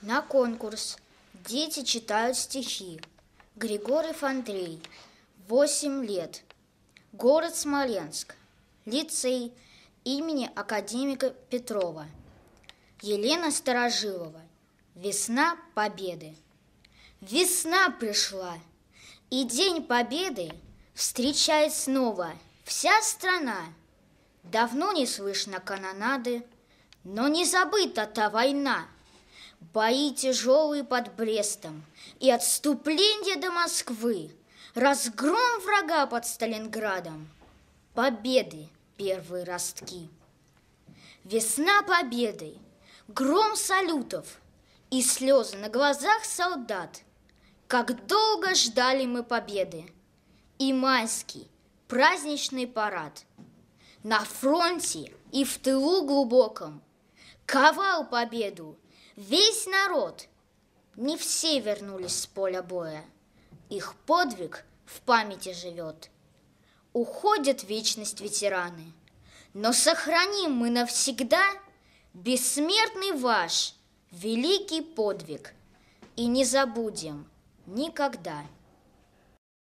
На конкурс дети читают стихи. Григорьев Андрей, 8 лет. Город Смоленск. Лицей имени академика Петрова. Елена Старожилова. Весна Победы. Весна пришла, и День Победы встречает снова вся страна. Давно не слышно канонады, но не забыта та война. Бои тяжелые под Брестом и отступление до Москвы, разгром врага под Сталинградом, победы первые ростки. Весна победы, гром салютов и слезы на глазах солдат. Как долго ждали мы победы и майский праздничный парад. На фронте и в тылу глубоком ковал победу весь народ. Не все вернулись с поля боя, их подвиг в памяти живет. Уходят в вечность ветераны, но сохраним мы навсегда бессмертный ваш великий подвиг и не забудем никогда.